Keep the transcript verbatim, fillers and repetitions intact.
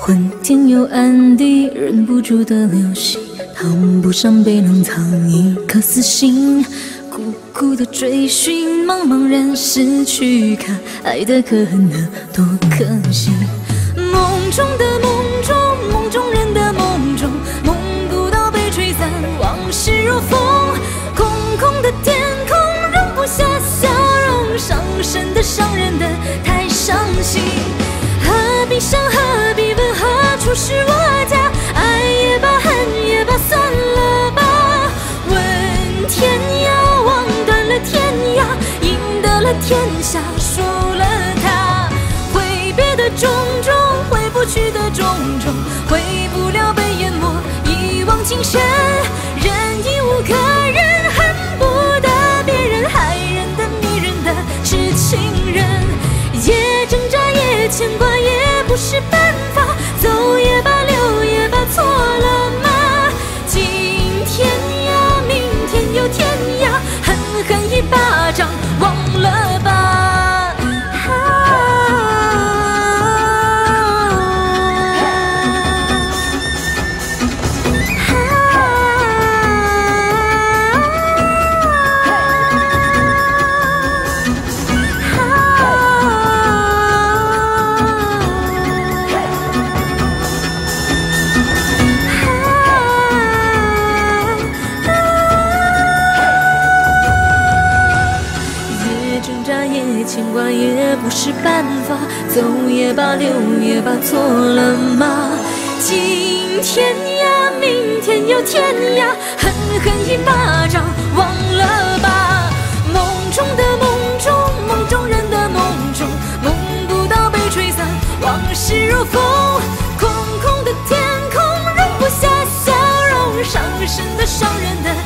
昏天又暗地，忍不住的流星，烫不上被冷藏一颗死心。苦苦的追寻，茫茫然失去，看爱的可恨的多可惜。梦中的梦中，梦中人的梦中，梦不到被吹散，往事如风。空空的天空，容不下笑容，伤身的伤人的太伤心。何必想，何必问，何处是我家？爱也罢，恨也罢，算了吧。问天涯，望断了天涯，赢得了天下，输了他。挥别的种种，回不去的种种，回不了被淹没一往情深。人已无可忍，恨不得别人，害人的迷人的是情人。也挣扎，也牵挂，也不是办法，走也罢，留也罢，错了吗？今天呀，明天又天涯，狠狠一巴掌，忘了吧。牵挂也不是办法，走也罢，留也罢，错了吗？今天呀，明天又天涯，狠狠一巴掌，忘了吧。梦中的梦中，梦中人的梦中，梦不到被吹散，往事如风。空空的天空，容不下笑容，伤身的伤人的